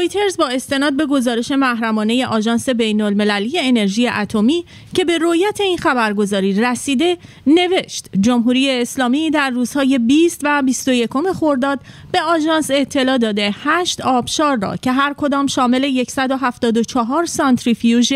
رویترز با استناد به گزارش محرمانه آژانس بین‌المللی انرژی اتمی که به رویت این خبرگزاری رسیده نوشت جمهوری اسلامی در روزهای 20 و 21 خرداد به آژانس اطلاع داده 8 آبشار را که هر کدام شامل 174 سانتریفیوژ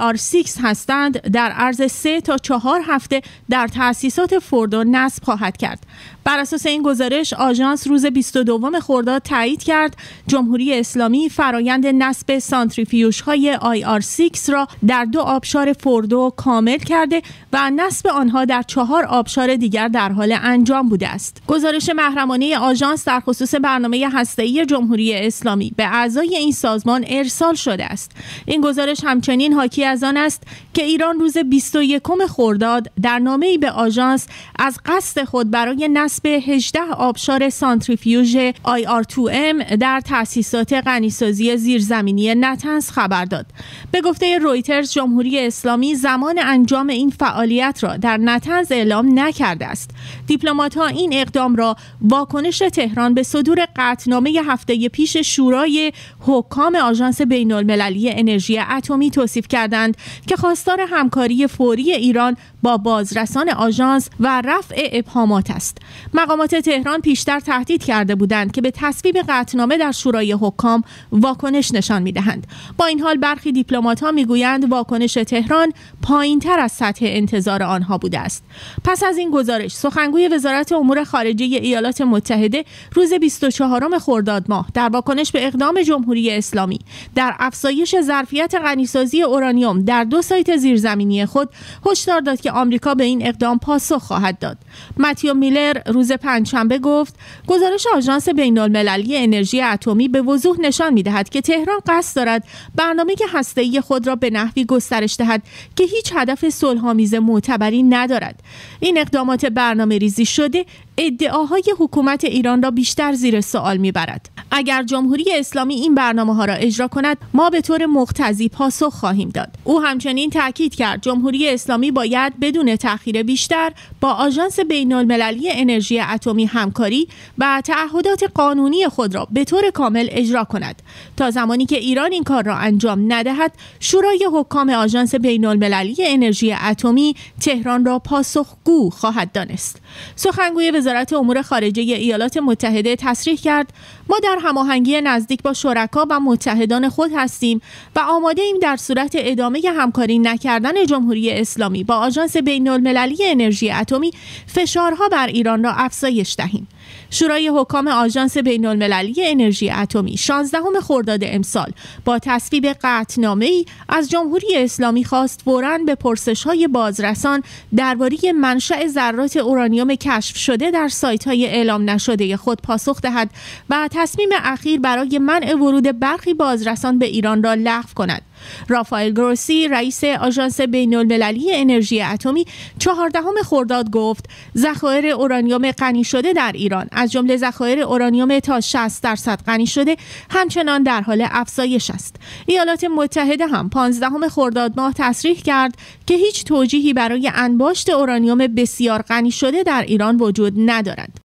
IR6 هستند در عرض 3 تا 4 هفته در تأسیسات فوردو نصب خواهد کرد. بر اساس این گزارش آژانس روز 22 خرداد تایید کرد جمهوری اسلامی فرایند نصب سانتریفیوژهای IR6 را در 2 آبشار فوردو کامل کرده و نصب آنها در 4 آبشار دیگر در حال انجام بوده است. گزارش محرمانه آژانس در خصوص برنامه هسته‌ای جمهوری اسلامی به اعضای این سازمان ارسال شده است. این گزارش همچنین حاکی از آن است که ایران روز 21 خرداد در نامه‌ای به آژانس از قصد خود برای نصب 18 آبشار سانتریفیوژ IR2M در تأسیسات غنیسازی زیرزمینی نتنز خبر داد. به گفته رویترز جمهوری اسلامی زمان انجام این فعالیت را در نتنز اعلام نکرده است. دیپلمات‌ها این اقدام را واکنش تهران به صدور قطعنامه هفته پیش شورای حکام آژانس بین‌المللی انرژی اتمی توصیف کردند که خواستار همکاری فوری ایران با بازرسان آژانس و رفع ابهامات است. مقامات تهران پیشتر تهدید کرده بودند که به تصویب قطعنامه در شورای حکام واکنش نشان می‌دهند. با این حال برخی دیپلمات‌ها می‌گویند واکنش تهران پایین‌تر از سطح انتظار آنها بوده است. پس از این گزارش سخنگوی وزارت امور خارجه ایالات متحده روز 24 خرداد ماه در واکنش به اقدام جمهوری اسلامی در افزایش ظرفیت غنیسازی اورانیوم در 2 سایت زیرزمینی خود هشدار داد که آمریکا به این اقدام پاسخ خواهد داد. متیو میلر روز پنجشنبه گفت گزارش آژانس بین‌المللی انرژی اتمی به وضوح نشان می‌دهد که تهران قصد دارد برنامه هسته‌ای خود را به نحوی گسترش دهد که هیچ هدف صلح‌آمیز معتبری ندارد. این اقدامات برنامه‌ریزی شده ادعاهای حکومت ایران را بیشتر زیر سوال می‌برد. اگر جمهوری اسلامی این برنامه‌ها را اجرا کند ما به طور مقتضی پاسخ خواهیم داد. او همچنین تاکید کرد جمهوری اسلامی باید بدون تأخیر بیشتر با آژانس بین‌المللی انرژی اتمی همکاری و تعهدات قانونی خود را به طور کامل اجرا کند. تا زمانی که ایران این کار را انجام ندهد شورای حکام آژانس بین‌المللی انرژی اتمی تهران را پاسخگو خواهد دانست. سخنگوی وزارت امور خارجه ایالات متحده تصریح کرد ما در هماهنگی نزدیک با شرکا و متحدان خود هستیم و آماده ایم در صورت ادامه همکاری نکردن جمهوری اسلامی با آژانس بین‌المللی انرژی اتمی فشارها بر ایران را افزایش دهیم. شورای حکام آژانس بین‌المللی انرژی اتمی 16 خرداد امسال با تصویب قطعنامه‌ای از جمهوری اسلامی خواست فوراً به پرسش‌های بازرسان درباره منشأ ذرات اورانیوم کشف شده در سایت‌های اعلام نشده خود پاسخ دهد و تصمیم اخیر برای منع ورود برخی بازرسان به ایران را لغو کند. رافائل گروسی رئیس آژانس بین‌المللی انرژی اتمی 14 خرداد گفت ذخایر اورانیوم غنی شده در ایران از جمله ذخایر اورانیوم تا 60% غنی شده همچنان در حال افزایش است. ایالات متحده هم 15 خرداد ماه تصریح کرد که هیچ توجیهی برای انباشت اورانیوم بسیار غنی شده در ایران وجود ندارد.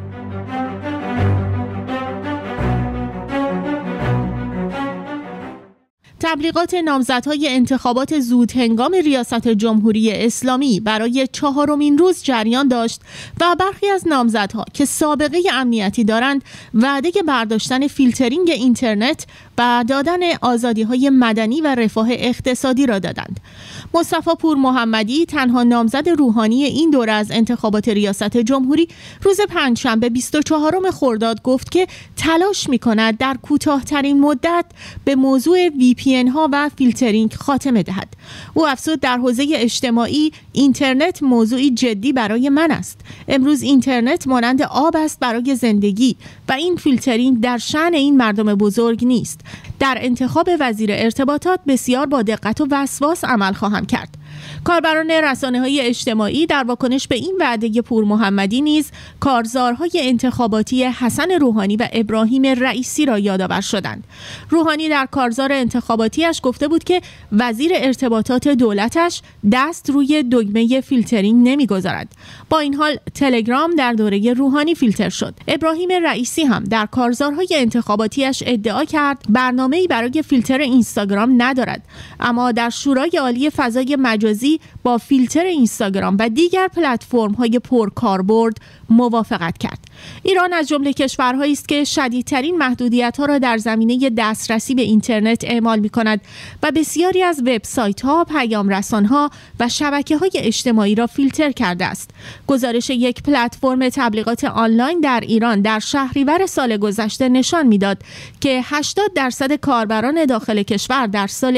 تبلیغات نامزدهای انتخابات زودهنگام ریاست جمهوری اسلامی برای 4مین روز جریان داشت و برخی از نامزدها که سابقه امنیتی دارند وعده برداشتن فیلترینگ اینترنت و دادن آزادی‌های مدنی و رفاه اقتصادی را دادند. مصطفی پور محمدی تنها نامزد روحانی این دوره از انتخابات ریاست جمهوری روز پنجشنبه 24 خرداد گفت که تلاش می‌کند در کوتاه‌ترین مدت به موضوع VPN ها و فیلترینگ خاتمه دهد. او افزود در حوزه اجتماعی اینترنت موضوعی جدی برای من است. امروز اینترنت مانند آب است برای زندگی و این فیلترینگ در شأن این مردم بزرگ نیست. در انتخاب وزیر ارتباطات بسیار با دقت و وسواس عمل خواهم کرد. کاربران رسانه‌های اجتماعی در واکنش به این وعده پور محمدی نیز کارزارهای انتخاباتی حسن روحانی و ابراهیم رئیسی را یادآور شدند. روحانی در کارزار انتخاباتیش گفته بود که وزیر ارتباطات دولتش دست روی دکمه فیلترینگ نمیگذارد. با این حال تلگرام در دوره روحانی فیلتر شد. ابراهیم رئیسی هم در کارزارهای انتخاباتیش ادعا کرد برنامه‌ای برای فیلتر اینستاگرام ندارد، اما در شورای عالی فضای مجازی با فیلتر اینستاگرام و دیگر پلتفرم‌های پرکاربرد موافقت کرد. ایران از جمله کشورهایی است که شدیدترین محدودیت‌ها را در زمینه دسترسی به اینترنت اعمال می‌کند و بسیاری از وبسایت‌ها، پیام‌رسان‌ها و شبکه‌های اجتماعی را فیلتر کرده است. گزارش یک پلتفرم تبلیغات آنلاین در ایران در شهریور سال گذشته نشان می‌داد که 80% کاربران داخل کشور در سال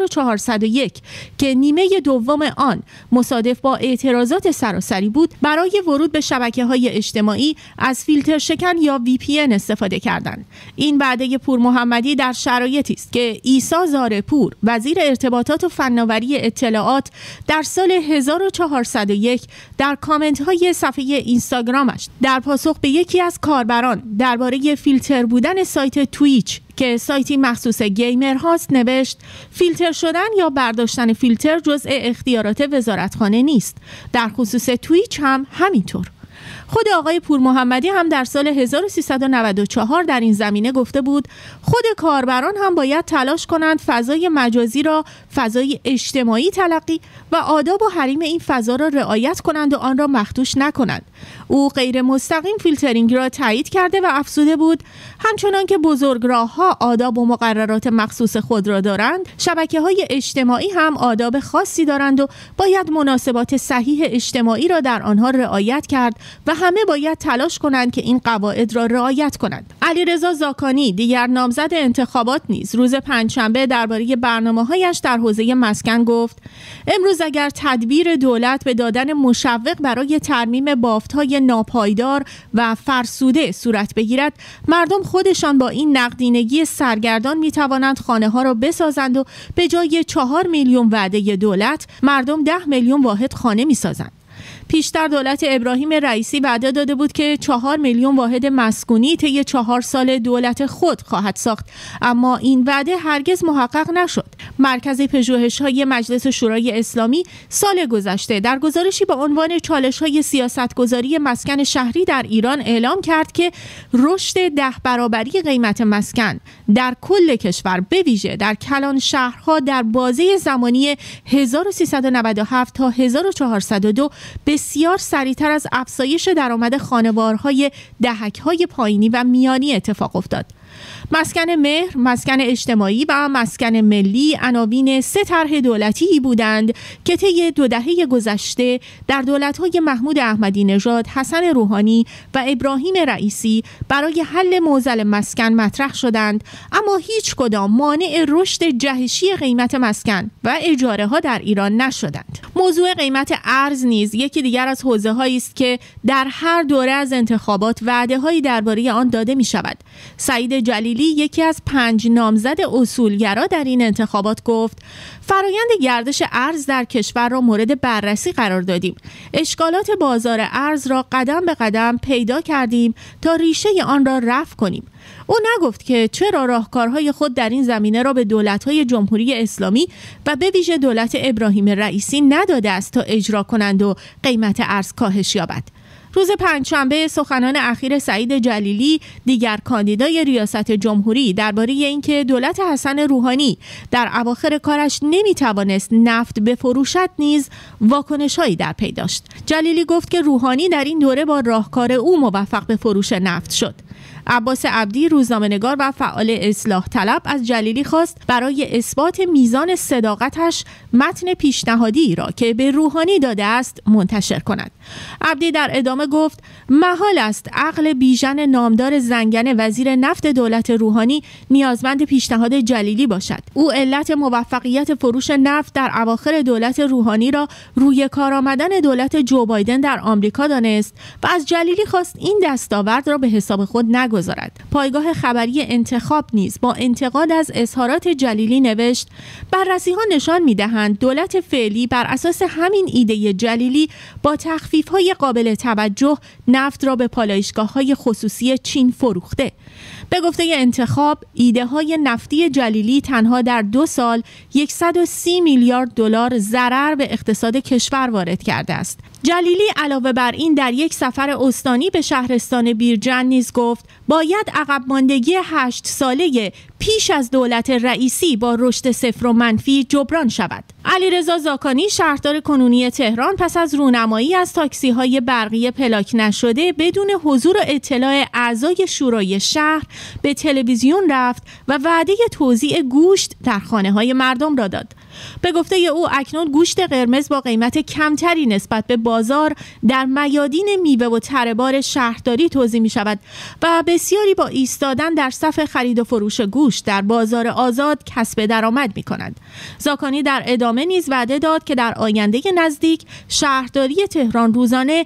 1401 که نیمه دوم آن مصادف با اعتراضات سراسری بود، برای ورود به شبکه‌های اجتماعی از فیلتر شکن یا VPN استفاده کردند. این وعده پور محمدی در شرایطی است که عیسی زارپور وزیر ارتباطات و فناوری اطلاعات در سال 1401 در کامنت‌های صفحه اینستاگرامش در پاسخ به یکی از کاربران درباره فیلتر بودن سایت تویچ که سایتی مخصوص گیمر هاست نوشت: فیلتر شدن یا برداشتن فیلتر جزء اختیارات وزارتخانه نیست. در خصوص تویچ هم همینطور. خود آقای پور محمدی هم در سال 1394 در این زمینه گفته بود خود کاربران هم باید تلاش کنند فضای مجازی را فضای اجتماعی تلقی و آداب و حریم این فضا را رعایت کنند و آن را مخدوش نکنند. او غیر مستقیم فیلترینگ را تایید کرده و افزوده بود همچنان که بزرگراه‌ها آداب و مقررات مخصوص خود را دارند، شبکه‌های اجتماعی هم آداب خاصی دارند و باید مناسبات صحیح اجتماعی را در آنها رعایت کرد و همه باید تلاش کنند که این قواعد را رعایت کنند. علیرضا زاکانی دیگر نامزد انتخابات نیز روز پنجشنبه درباره برنامه‌هایش در حوزه مسکن گفت: امروز اگر تدبیر دولت به دادن مشوق برای ترمیم بافت‌های ناپایدار و فرسوده صورت بگیرد، مردم خودشان با این نقدینگی سرگردان می‌توانند خانه‌ها را بسازند و به جای 4 میلیون وعده دولت مردم 10 میلیون واحد خانه می‌سازند. پیشتر دولت ابراهیم رئیسی وعده داده بود که 4 میلیون واحد مسکونی طی 4 سال دولت خود خواهد ساخت، اما این وعده هرگز محقق نشد. مرکز پژوهش‌های مجلس شورای اسلامی سال گذشته در گزارشی با عنوان چالش‌های سیاستگذاری مسکن شهری در ایران اعلام کرد که رشد 10 برابری قیمت مسکن در کل کشور به ویژه در کلان شهرها در بازه زمانی 1397 تا 1402 بسیار سریعتر از افزایش درآمد خانوارهای دهک‌های پایینی و میانی اتفاق افتاد. مسکن مهر، مسکن اجتماعی و مسکن ملی عناوین 3 طرح دولتی بودند که طی 2 دهه گذشته در دولت‌های محمود احمدی نژاد، حسن روحانی و ابراهیم رئیسی برای حل معضل مسکن مطرح شدند، اما هیچ کدام مانع رشد جهشی قیمت مسکن و اجاره ها در ایران نشدند. موضوع قیمت ارز نیز یکی دیگر از حوزه‌هایی است که در هر دوره از انتخابات وعده‌هایی درباره آن داده می‌شود. سعید جلیلی یکی از 5 نامزد اصولگرا در این انتخابات گفت: فرایند گردش ارز در کشور را مورد بررسی قرار دادیم. اشکالات بازار ارز را قدم به قدم پیدا کردیم تا ریشه آن را رفع کنیم. او نگفت که چرا راهکارهای خود در این زمینه را به دولت‌های جمهوری اسلامی و به ویژه دولت ابراهیم رئیسی نداده است تا اجرا کنند و قیمت ارز کاهش یابد. روز پنجشنبه سخنان اخیر سعید جلیلی، دیگر کاندیدای ریاست جمهوری، درباره اینکه دولت حسن روحانی در اواخر کارش نمیتوانست نفت بفروشد نیز واکنش‌هایی در پی داشت. جلیلی گفت که روحانی در این دوره با راهکار او موفق به فروش نفت شد. عباس عبدی، روزنامه‌نگار و فعال اصلاح طلب، از جلیلی خواست برای اثبات میزان صداقتش متن پیشنهادی را که به روحانی داده است منتشر کند. عبدی در ادامه گفت: محال است عقل بیژن نامدار زنگنه وزیر نفت دولت روحانی نیازمند پیشنهاد جلیلی باشد. او علت موفقیت فروش نفت در اواخر دولت روحانی را روی کار آمدن دولت جو بایدن در آمریکا دانست و از جلیلی خواست این دستاورد را به حساب خود نگذارد. برگزارد. پایگاه خبری انتخاب نیز با انتقاد از اظهارات جلیلی نوشت: بررسی‌ها نشان می‌دهند دولت فعلی بر اساس همین ایده جلیلی با تخفیف‌های قابل توجه نفت را به پالایشگاه‌های خصوصی چین فروخته. به گفته انتخاب، ایده‌های نفتی جلیلی تنها در 2 سال 130 میلیارد دلار ضرر به اقتصاد کشور وارد کرده است. جلیلی علاوه بر این در یک سفر استانی به شهرستان بیرجند نیز گفت باید عقب ماندگی 8 ساله پیش از دولت رئیسی با رشد صفر و منفی جبران شود. علیرضا زاکانی شهردار کنونی تهران پس از رونمایی از تاکسی‌های برقی پلاک نشده بدون حضور و اطلاع اعضای شورای شهر به تلویزیون رفت و وعده توزیع گوشت در خانه‌های مردم را داد. به گفته او اکنون گوشت قرمز با قیمت کمتری نسبت به بازار در میادین میوه و تره‌بار شهرداری توزیع می شود و بسیاری با ایستادن در صف خرید و فروش گوشت در بازار آزاد کسب درآمد می کنند. زاکانی در ادامه نیز وعده داد که در آینده نزدیک شهرداری تهران روزانه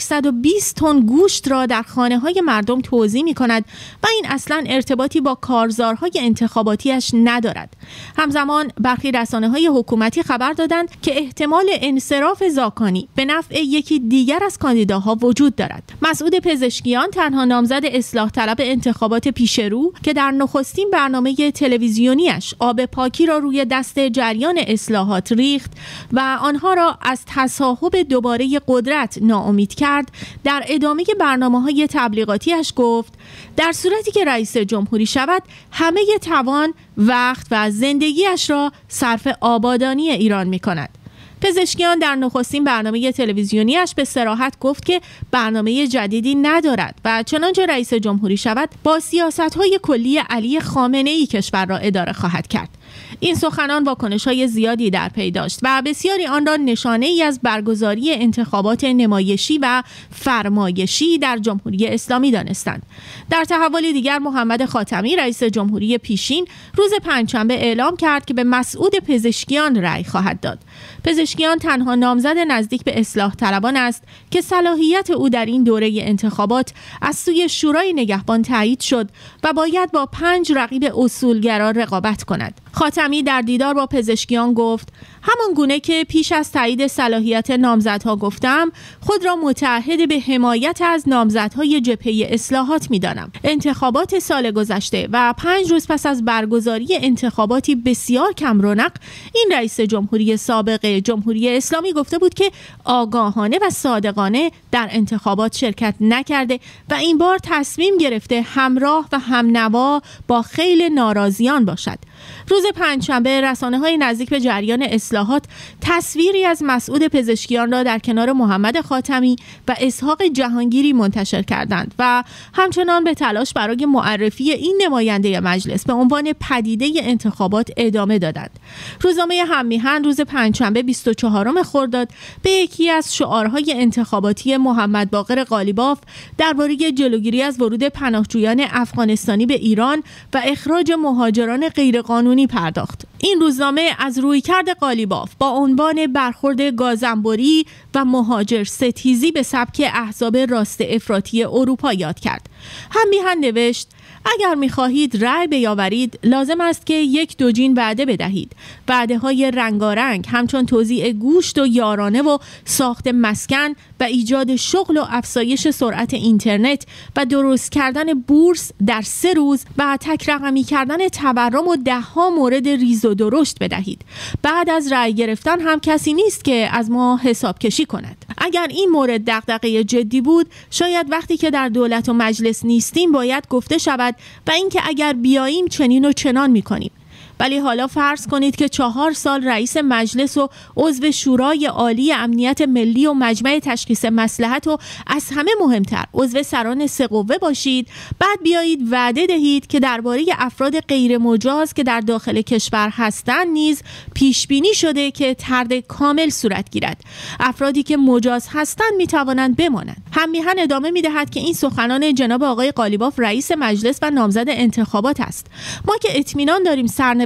120 تن گوشت را در خانه‌های مردم توزیع می کند و این اصلاً ارتباطی با کارزارهای انتخاباتیش ندارد. همزمان برخی رسانه‌های حکومتی خبر دادند که احتمال انصراف زاکانی به نفع یکی دیگر از کاندیداها وجود دارد. مسعود پزشکیان تنها نامزد اصلاح طلب انتخابات پیشرو که در نخستین برنامه تلویزیونیش آب پاکی را روی دست جریان اصلاحات ریخت و آنها را از تصاحب دوباره قدرت ناامید کرد، در ادامه برنامه‌های تبلیغاتیش گفت در صورتی که رئیس جمهوری شود همه توان، وقت و زندگیش را صرف آبادانی ایران می کند. پزشکیان در نخستین برنامه تلویزیونیش به صراحت گفت که برنامه جدیدی ندارد و چنانچه رئیس جمهوری شود با سیاست‌های کلی علی خامنه‌ای کشور را اداره خواهد کرد. این سخنان واکنش‌های زیادی در پی داشت و بسیاری آن را نشانه‌ای از برگزاری انتخابات نمایشی و فرمایشی در جمهوری اسلامی دانستند. در تحول دیگر محمد خاتمی رئیس جمهوری پیشین روز پنجشنبه اعلام کرد که به مسعود پزشکیان رأی خواهد داد. پزشکیان تنها نامزد نزدیک به اصلاح طلبان است که صلاحیت او در این دوره انتخابات از سوی شورای نگهبان تایید شد و باید با 5 رقیب اصولگرا رقابت کند. خاتمی در دیدار با پزشکیان گفت همان گونه که پیش از تایید صلاحیت نامزدها گفتم خود را متعهد به حمایت از نامزدهای جبهه اصلاحات می‌دانم. انتخابات سال گذشته و 5 روز پس از برگزاری انتخاباتی بسیار کم رونق این رئیس جمهوری سابق جمهوری اسلامی گفته بود که آگاهانه و صادقانه در انتخابات شرکت نکرده و این بار تصمیم گرفته همراه و همنوا با خیل ناراضیان باشد. روز پنجشنبه رسانه‌های نزدیک به جریان اصلاحات تصویری از مسعود پزشکیان را در کنار محمد خاتمی و اسحاق جهانگیری منتشر کردند و همچنان به تلاش برای معرفی این نماینده مجلس به عنوان پدیده انتخابات ادامه دادند. روزنامه هم‌میهن روز پنجشنبه 24 خرداد به یکی از شعارهای انتخاباتی محمد باقر قالیباف درباره جلوگیری از ورود پناهجویان افغانستانی به ایران و اخراج مهاجران غیرقانونی پرداخت. این روزنامه از رویکرد قالیباف با عنوان برخورد گازنبری و مهاجر ستیزی به سبک احزاب راست افراطی اروپا یاد کرد. هم‌میهن نوشت اگر می‌خواهید رأی بیاورید لازم است که 1 دوجین وعده بدهید. وعده‌های رنگارنگ همچون توزیع گوشت و یارانه و ساخت مسکن و ایجاد شغل و افزایش سرعت اینترنت و درست کردن بورس در 3 روز و تک رقمی کردن تورم و 10 مورد ریز و درشت بدهید. بعد از رأی گرفتن هم کسی نیست که از ما حساب کشی کند. اگر این مورد دغدغه جدی بود شاید وقتی که در دولت و مجلس نیستیم باید گفته شود و اینکه اگر بیاییم چنین و چنان می‌کنیم. ولی حالا فرض کنید که 4 سال رئیس مجلس و عضو شورای عالی امنیت ملی و مجمع تشخیص مصلحت و از همه مهمتر عضو سران 3 قوه باشید، بعد بیایید وعده دهید که درباره افراد غیر مجاز که در داخل کشور هستند نیز پیش بینی شده که طرد کامل صورت گیرد. افرادی که مجاز هستند می توانند بمانند. هم‌میهن ادامه می دهد که این سخنان جناب آقای قالیباف رئیس مجلس و نامزد انتخابات است. ما که اطمینان داریم سرنوشت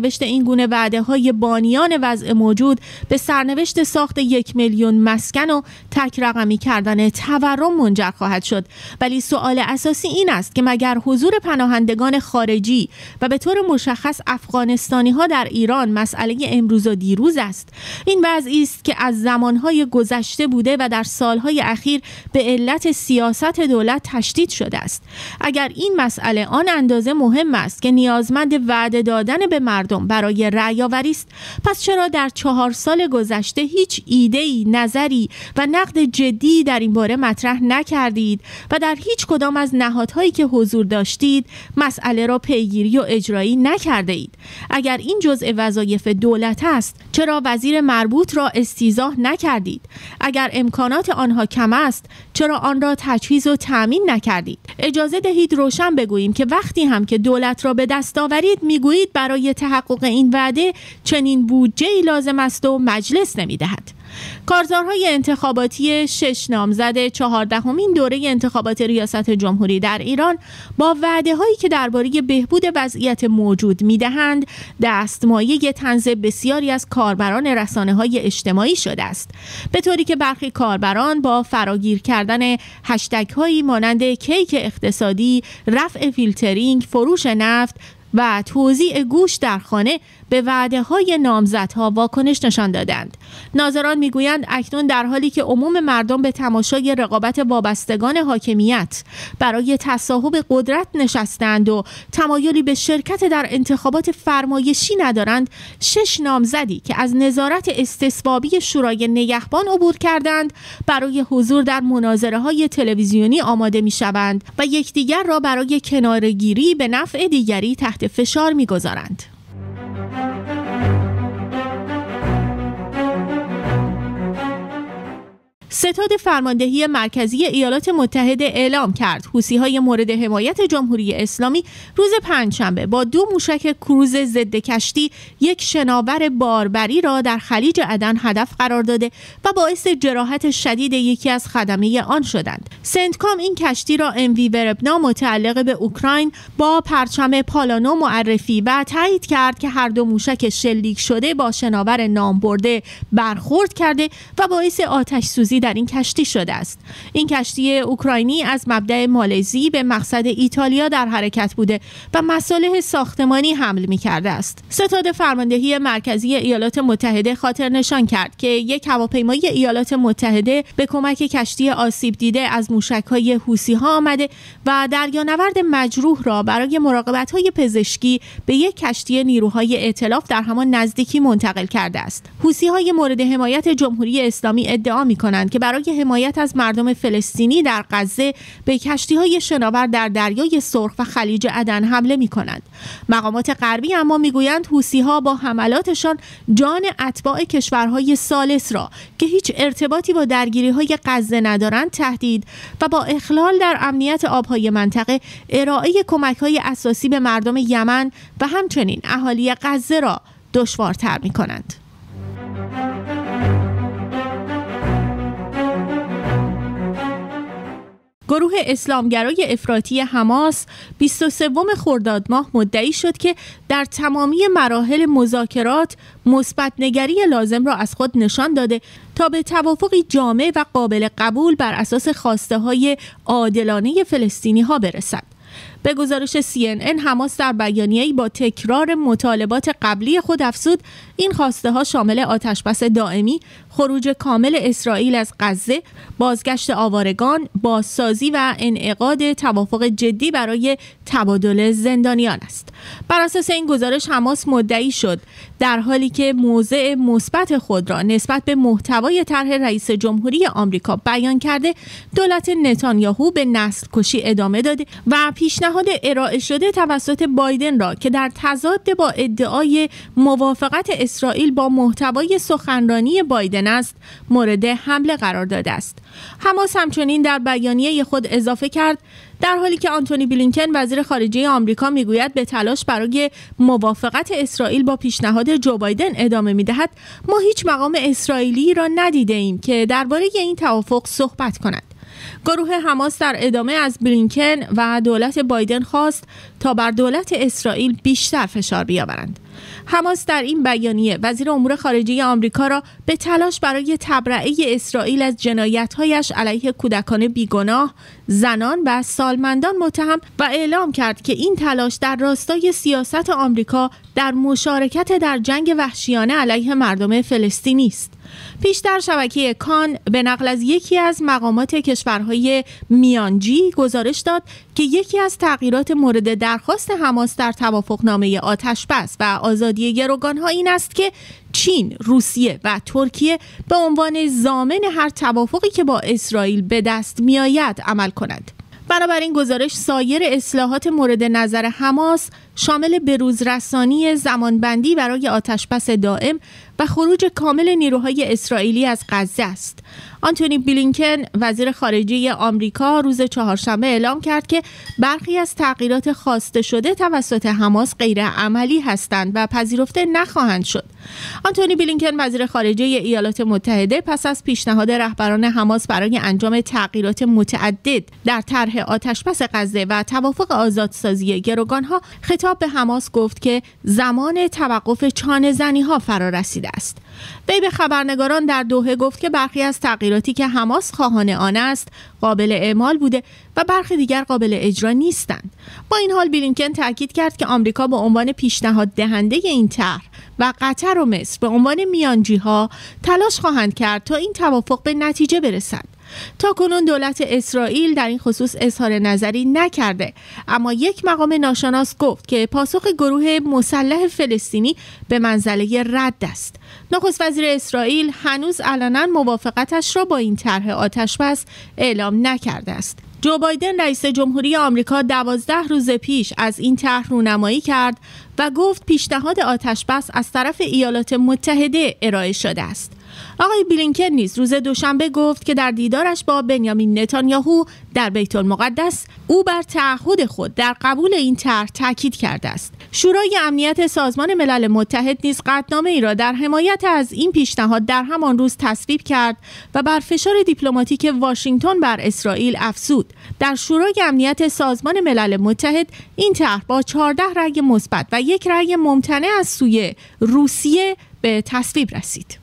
سرنوشت این گونه وعده‌های بانیان وضع موجود به سرنوشت ساخت 1 میلیون مسکن و تک رقمی کردن تورم منجر خواهد شد. ولی سوال اساسی این است که مگر حضور پناهندگان خارجی و به طور مشخص افغانستانی‌ها در ایران مسئله امروز و دیروز است؟ این وضعی است که از زمانهای گذشته بوده و در سالهای اخیر به علت سیاست دولت تشدید شده است. اگر این مسئله آن اندازه مهم است که نیازمند وعده دادن به مردم برای رأی آوری است، پس چرا در 4 سال گذشته هیچ ایده‌ای، نظری و نقد جدی در این باره مطرح نکردید و در هیچ کدام از نهادهایی که حضور داشتید مسئله را پیگیری و اجرایی نکرده اید؟ اگر این جزء وظایف دولت است، چرا وزیر مربوط را استیضاح نکردید؟ اگر امکانات آنها کم است، چرا آن را تجهیز و تأمین نکردید؟ اجازه دهید روشن بگوییم که وقتی هم که دولت را به دست آورید میگویید برای تحقق این وعده چنین بودجه‌ای لازم است و مجلس نمیدهد. کارزارهای انتخاباتی 6 نامزد 14مین دوره انتخابات ریاست جمهوری در ایران با وعده‌هایی که درباره بهبود وضعیت موجود می‌دهند دستمایه طنز بسیاری از کاربران رسانه‌های اجتماعی شده است، به طوری که برخی کاربران با فراگیر کردن هشتگ‌هایی مانند کیک اقتصادی، رفع فیلترینگ، فروش نفت و توزیع گوشت در خانه به وعده‌های نامزدها واکنش نشان دادند. ناظران میگویند اکنون در حالی که عموم مردم به تماشای رقابت وابستگان حاکمیت برای تصاحب قدرت نشستند و تمایلی به شرکت در انتخابات فرمایشی ندارند، 6 نامزدی که از نظارت استصوابی شورای نگهبان عبور کردند برای حضور در مناظره‌های تلویزیونی آماده می‌شوند و یکدیگر را برای کناره‌گیری به نفع دیگری تحت فشار می‌گذارند. ستاد فرماندهی مرکزی ایالات متحده اعلام کرد حوثی‌های مورد حمایت جمهوری اسلامی روز پنجشنبه با 2 موشک کروز ضد کشتی یک شناور باربری را در خلیج عدن هدف قرار داده و باعث جراحت شدید یکی از خدمه آن شدند. سنتکام این کشتی را MV وربنا متعلق به اوکراین با پرچم پالانو معرفی و تایید کرد که هر 2 موشک شلیک شده با شناور نامبرده برخورد کرده و باعث آتش سوزی در این کشتی شده است. این کشتی اوکراینی از مبدأ مالزی به مقصد ایتالیا در حرکت بوده و مصالح ساختمانی حمل می‌کرده است. ستاد فرماندهی مرکزی ایالات متحده خاطر نشان کرد که یک هواپیمای ایالات متحده به کمک کشتی آسیب دیده از موشک‌های حوثی‌ها آمده و دریانورد مجروح را برای مراقبت‌های پزشکی به یک کشتی نیروهای ائتلاف در همان نزدیکی منتقل کرده است. حوثی‌های مورد حمایت جمهوری اسلامی ادعا می‌کنند که برای حمایت از مردم فلسطینی در غزه به کشتی‌های شناور در دریای سرخ و خلیج عدن حمله می‌کنند. مقامات غربی اما می‌گویند حوثی‌ها با حملاتشان جان اتباع کشورهای ثالث را که هیچ ارتباطی با درگیری‌های غزه ندارند تهدید و با اخلال در امنیت آب‌های منطقه ارائه کمک‌های اساسی به مردم یمن و همچنین اهالی غزه را دشوارتر می‌کنند. گروه اسلامگرای افراطی حماس 23 خرداد ماه مدعی شد که در تمامی مراحل مذاکرات مثبت نگری لازم را از خود نشان داده تا به توافقی جامع و قابل قبول بر اساس خواسته‌های عادلانه فلسطینی‌ها برسد. به گزارش CNN، حماس در بیانیه‌ای با تکرار مطالبات قبلی خود افزود این خواسته ها شامل آتشبس دائمی، خروج کامل اسرائیل از غزه، بازگشت آوارگان، بازسازی و انعقاد توافق جدی برای تبادل زندانیان است. بر اساس این گزارش حماس مدعی شد در حالی که موضع مثبت خود را نسبت به محتوای طرح رئیس جمهوری آمریکا بیان کرده، دولت نتانیاهو به نسل کشی ادامه داده و پیشنهاد ارائه شده توسط بایدن را که در تضاد با ادعای موافقت اسرائیل با محتوای سخنرانی بایدن است مورد حمله قرار داده است. حماس همچنین در بیانیه خود اضافه کرد در حالی که آنتونی بلینکن وزیر خارجه آمریکا میگوید به تلاش برای موافقت اسرائیل با پیشنهاد جو بایدن ادامه میدهد، ما هیچ مقام اسرائیلی را ندیده ایم که درباره این توافق صحبت کند. گروه حماس در ادامه از بلینکن و دولت بایدن خواست تا بر دولت اسرائیل بیشتر فشار بیاورند. حماس در این بیانیه وزیر امور خارجه آمریکا را به تلاش برای تبرئه اسرائیل از جنایت‌هایش علیه کودکان بیگناه، زنان و سالمندان متهم و اعلام کرد که این تلاش در راستای سیاست آمریکا در مشارکت در جنگ وحشیانه علیه مردم فلسطینی است. پیشتر شبکه کان به نقل از یکی از مقامات کشورهای میانجی گزارش داد که یکی از تغییرات مورد درخواست حماس در توافقنامه آتشبس و آزادی گروگانها این است که چین، روسیه و ترکیه به عنوان ضامن هر توافقی که با اسرائیل به دست میآید عمل کنند. بنابراین گزارش سایر اصلاحات مورد نظر حماس شامل بروزرسانی زمانبندی برای آتشبس دائم و خروج کامل نیروهای اسرائیلی از غزه است. آنتونی بلینکن وزیر خارجه آمریکا روز چهارشنبه اعلام کرد که برخی از تغییرات خواسته شده توسط حماس غیر عملی هستند و پذیرفته نخواهند شد. آنتونی بلینکن وزیر خارجه ایالات متحده پس از پیشنهاد رهبران حماس برای انجام تغییرات متعدد در طرح آتشبس غزه و توافق آزادسازی گروگانها خطاب به حماس گفت که زمان توقف چانه‌زنی‌ها فرا رسیده است. وی به خبرنگاران در دوحه گفت که برخی از تغییراتی که حماس خواهان آن است قابل اعمال بوده و برخی دیگر قابل اجرا نیستند. با این حال بلینکن تاکید کرد که آمریکا به عنوان پیشنهاد دهنده این طرح و قطر و مصر به عنوان میانجی‌ها تلاش خواهند کرد تا این توافق به نتیجه برسد. تاکنون دولت اسرائیل در این خصوص اظهار نظری نکرده، اما یک مقام ناشناس گفت که پاسخ گروه مسلح فلسطینی به منزله رد است. نخست وزیر اسرائیل هنوز علنا موافقتش را با این طرح آتشبس اعلام نکرده است. جو بایدن رئیس جمهوری آمریکا 12 روز پیش از این طرح رونمایی کرد و گفت پیشنهاد آتشبس از طرف ایالات متحده ارائه شده است. آقای بلینکن نیز روز دوشنبه گفت که در دیدارش با بنیامین نتانیاهو در بیت المقدس او بر تعهد خود در قبول این طرح تاکید کرده است. شورای امنیت سازمان ملل متحد نیز قطعنامه‌ای را در حمایت از این پیشنهاد در همان روز تصویب کرد و بر فشار دیپلماتیک واشنگتن بر اسرائیل افزود. در شورای امنیت سازمان ملل متحد این طرح با 14 رأی مثبت و 1 رأی ممتنع از سوی روسیه به تصویب رسید.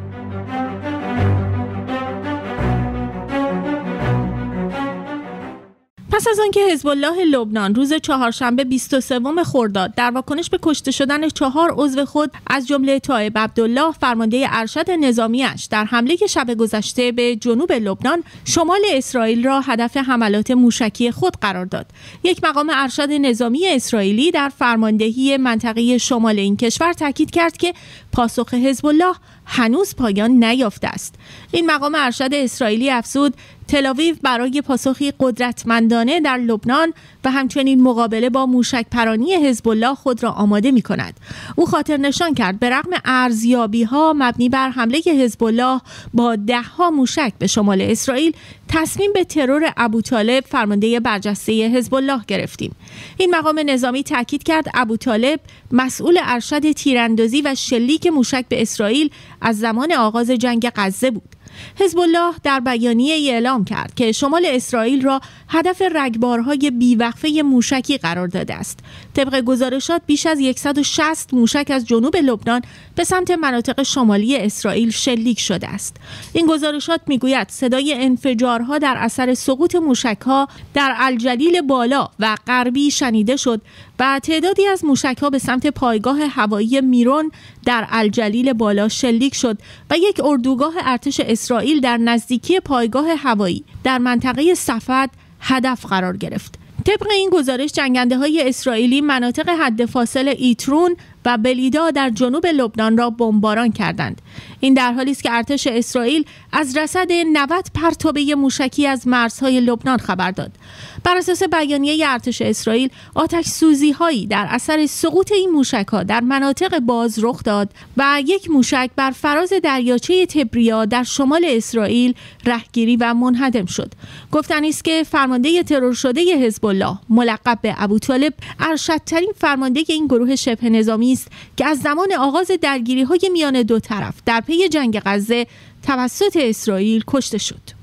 پس از آنکه حزب الله لبنان روز چهارشنبه 23 خرداد در واکنش به کشته شدن 4 عضو خود از جمله تائب عبدالله فرمانده ارشد نظامیش در حمله شب گذشته به جنوب لبنان شمال اسرائیل را هدف حملات موشکی خود قرار داد، یک مقام ارشد نظامی اسرائیلی در فرماندهی منطقه شمال این کشور تاکید کرد که پاسخ حزب الله هنوز پایان نیافته است. این مقام ارشد اسرائیلی افزود تل‌آویو برای پاسخی قدرتمندانه در لبنان و همچنین مقابله با موشک پرانی حزب الله خود را آماده می کند. او خاطر نشان کرد به رغم ارزیابی‌ها مبنی بر حمله حزب الله با 10 موشک به شمال اسرائیل تصمیم به ترور ابوطالب فرمانده برجسته حزب الله گرفتیم. این مقام نظامی تاکید کرد ابوطالب مسئول ارشد تیراندازی و شلیک موشک به اسرائیل از زمان آغاز جنگ غزه بود. حزب الله در بیانیه اعلام کرد که شمال اسرائیل را هدف رگبارهای بیوقفه موشکی قرار داده است. طبق گزارشات بیش از 160 موشک از جنوب لبنان به سمت مناطق شمالی اسرائیل شلیک شده است. این گزارشات میگوید صدای انفجارها در اثر سقوط موشک‌ها در الجلیل بالا و غربی شنیده شد و تعدادی از موشک‌ها به سمت پایگاه هوایی میرون در الجلیل بالا شلیک شد و یک اردوگاه ارتش اسرائیل در نزدیکی پایگاه هوایی در منطقه صفد هدف قرار گرفت. طبق این گزارش جنگنده‌های اسرائیلی مناطق حد فاصل ایترون و بلیدا در جنوب لبنان را بمباران کردند. این در حالی است که ارتش اسرائیل از رصد 90 پرتابه موشکی از مرزهای لبنان خبر داد. بر اساس بیانیه ارتش اسرائیل آتش سوزی‌هایی در اثر سقوط این موشک‌ها در مناطق باز رخ داد و یک موشک بر فراز دریاچه تبریا در شمال اسرائیل رهگیری و منهدم شد. گفتنی است که فرمانده ترور شده حزب الله ملقب به ابوطالب ارشدترین فرمانده این گروه شبه نظامی است که از زمان آغاز درگیری‌های میان دو طرف در پی جنگ غزه توسط اسرائیل کشته شد.